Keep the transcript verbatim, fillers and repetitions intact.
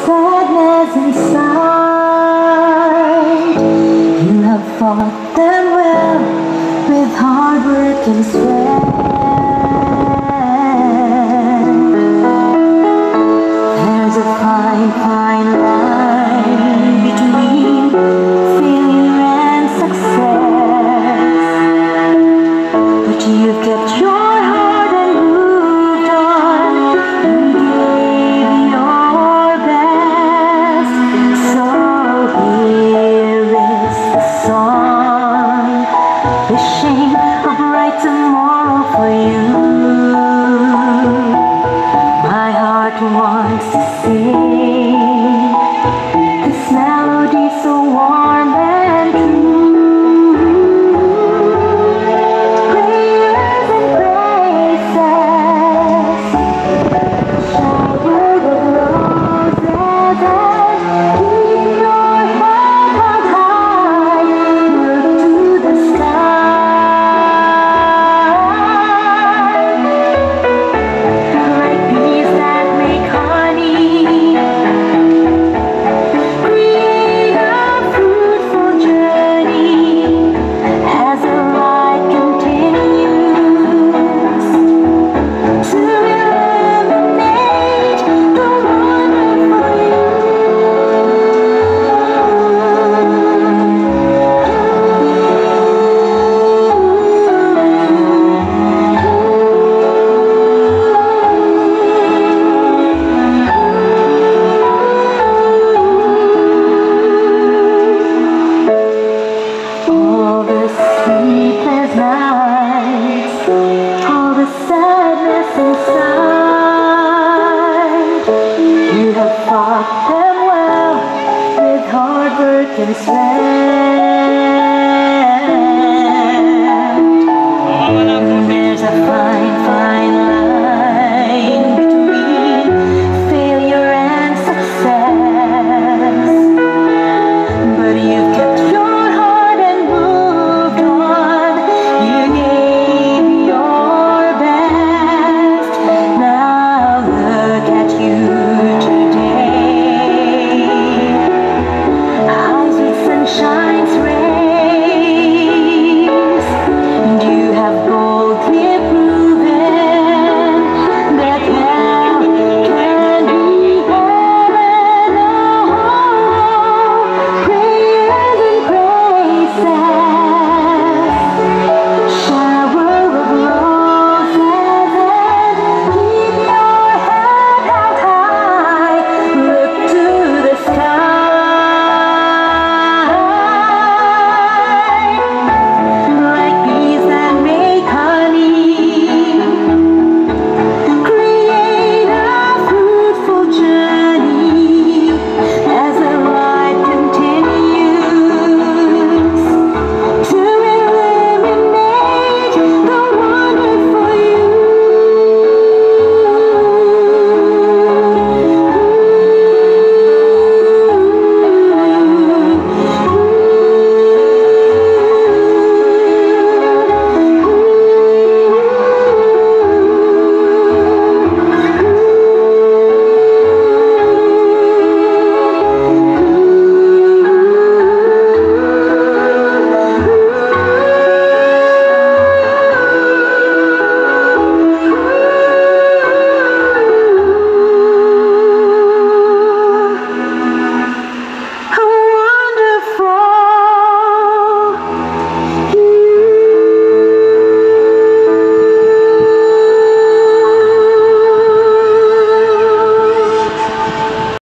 sadness inside. You have fought them well with hard work and sweat. There's a fine, fine line between failure and success, but you've kept your heart and moved on and gave your best. So here is the song, wishing a bright tomorrow for you. My heart wants to sing this melody so warm and true. Prayers and praises, showered of roses, and keep your head held high, look to the sky. Like bees that make honey, create a fruitful journey as the light continues to illuminate the wonderful you. All the sleepless nights, all the sadness inside, you have fought them well with hard work and sweat.